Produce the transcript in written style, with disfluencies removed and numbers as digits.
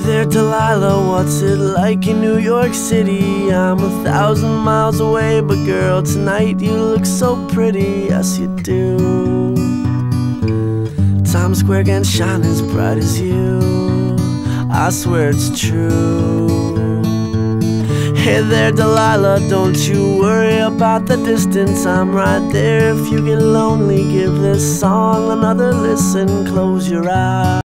there, Delilah, what's it like in New York City? I'm 1,000 miles away, but girl, tonight you look so pretty, yes you do. Times Square can shine as bright as you, I swear it's true. Hey there, Delilah, don't you worry about the distance, I'm right there. If you get lonely, give this song another listen, close your eyes.